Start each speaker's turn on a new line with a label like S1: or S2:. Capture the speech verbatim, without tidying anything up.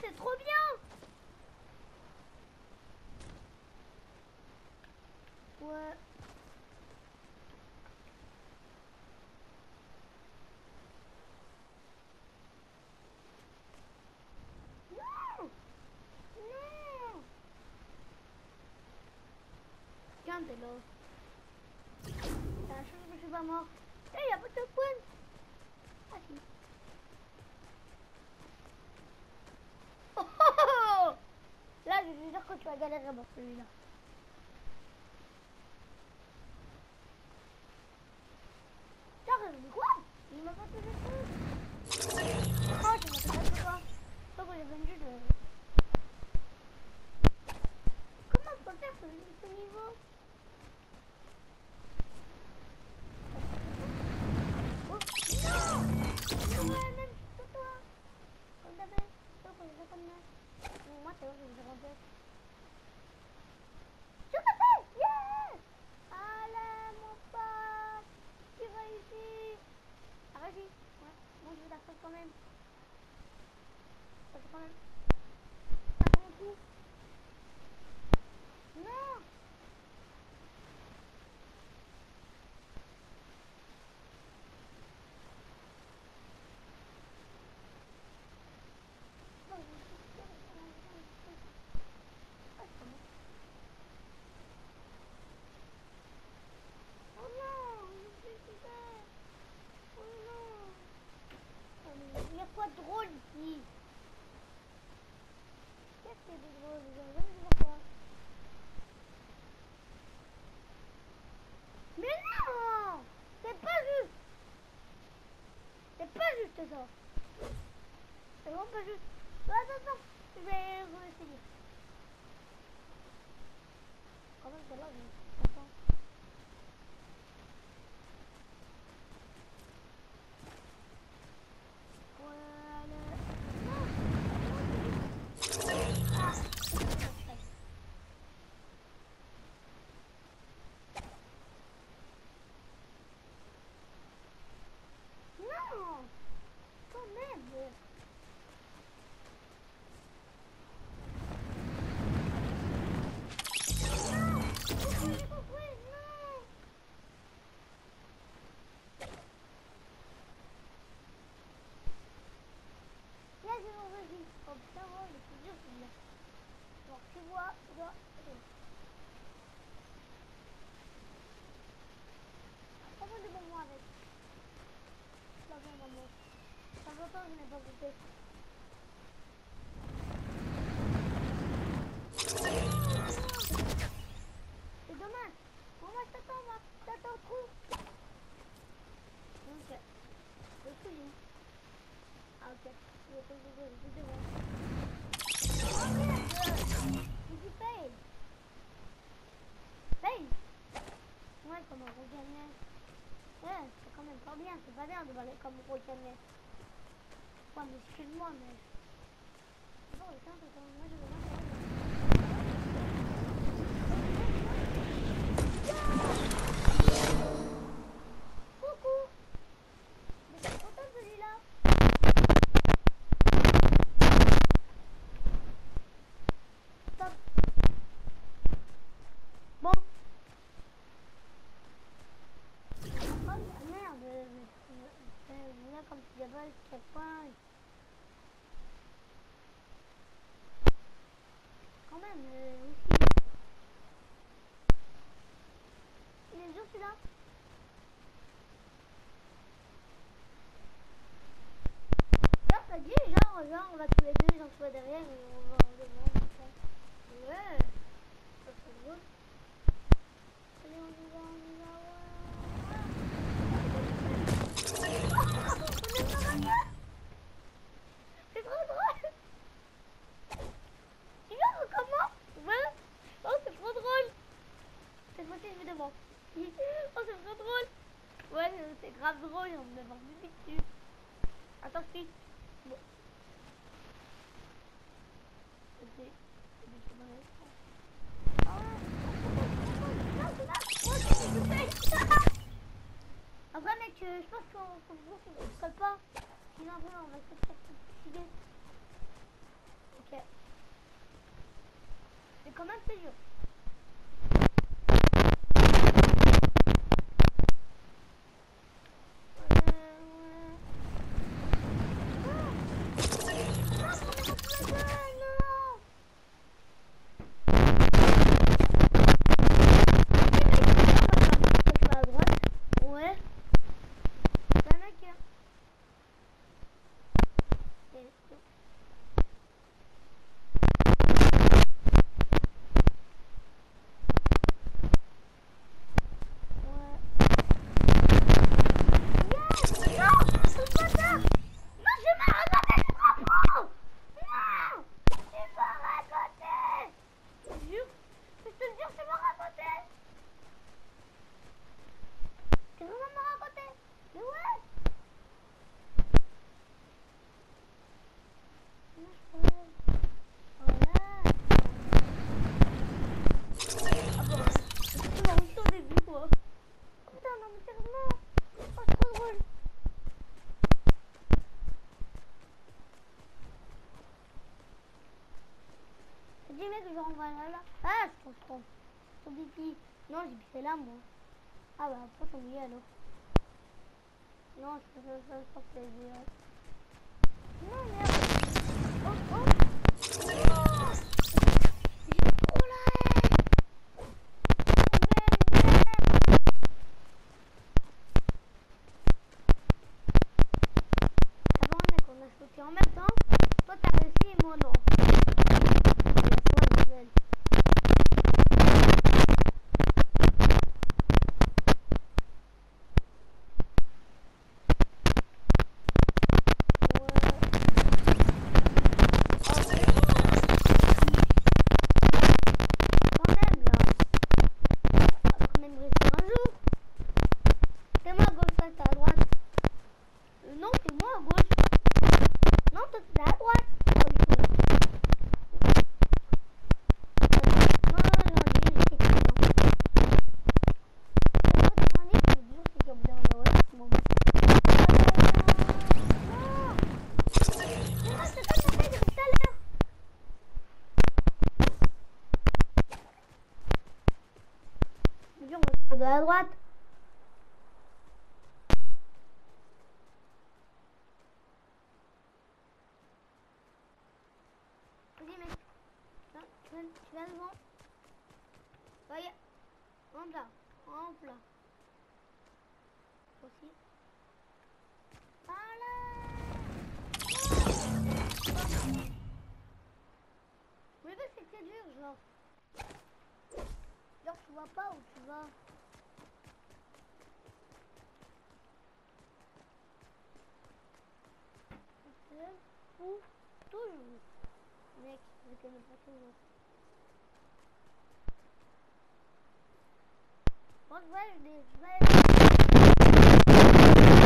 S1: c'est trop bien. Ouais. Non. Non. Tiens, t'es là. T'as la chance que je suis pas mort. Eh, hey, y'a pas de point. Ah si. Oh, oh, oh. Là, je suis sûr que tu vas galérer dans celui-là. Quoi? Il m'a pas fait le truc. Oh, tu m'as fait quoi? Toi, quand j'ai venu de... Comment je peux faire ce, ce niveau? Oh, non! Ouais, même sur toi. Comme d'habitude. Toi, quand j'ai fait comme ça. Bon, moi, c'est vrai que je vais rentrer. Je t'ai fait! Yeah! Allez, mon pote! Tu réussis! Ah, vas-y. Ouais, bon, je vais la faire quand même. Ça fait quand même. Ça fait un coup. Non! Oh non! Je suis super! Oh non! Il y a quoi de drôle ici? Qu'est-ce qu'il y a de drôle? Je viens de voir quoi? Mais non! C'est pas juste! C'est pas juste ça! C'est vraiment pas juste! Attends, attends! Je vais essayer. Quand même, c'est là, je... Attends. Voilà. Non! Ah! Non! Quand même! Oh putain, ouais, le plus dur, c'est bien. Alors, tu vois, tu dois... Prends-moi des bonbons avec. Pas bien, bonbons. Ça fait longtemps que je n'ai pas goûté. C'est dommage. Bon, moi, je t'attends, moi. Je t'attends trop. Ok. Le couillon. Ah, ok. Je vais te le dire, je vais Oh merde! Je suis fail! Fail! Ouais, comme un regagnait. Ouais, c'est quand même pas bien, c'est pas bien de baler comme un regagnait. Ouais, mais excuse-moi, mais... Bon, le temps, c'est quand même... Moi, je vais voir. Coucou! Mais c'est content celui-là! Stop! Bon! Oh merde! Là, comme tu dis pas, je sais pas. Quand même, euh, aussi. Il est dur celui-là? Là, t'as dit, genre, genre, on va tous les deux, j'en sois derrière et on va en devant. Ouais! Ça c'est drôle. Allez, on y va, on y va, ouais! C'est trop drôle! Tu vois comment? Ouais! Oh, c'est trop drôle! Cette fois-ci, je vais devant. Oh, c'est trop drôle! Ouais, c'est grave drôle, on me demande du dessus. Attends, si. Bon. Ok. Ah après mec, euh, je pense qu'on faut ne colle pas. Sinon après on va se faire suicider. quand même c'est dur. Dis mec, je renvoie là. Ah, je trouve trop. Ton pipi. Non, j'ai pissé là, moi. Ah bah, pourquoi t'en mis alors? Non, je fais ça, ça, ça, non, merde. Oh, oh. Oh, j'ai trop la haine. Merde. Avant, mec, on a sauté en même temps. Toi, t'as réussi et moi, non. De la droite. Vas-y mec. Là, tu vas, tu vas devant. Voyez. En plat. En plat. Aussi. Voilà. Mais le c'est que c'est dur, genre. Genre tu vois pas où tu vas. Ou toujours. Mec, je connais pas toujours. Bon, je vais, je vais.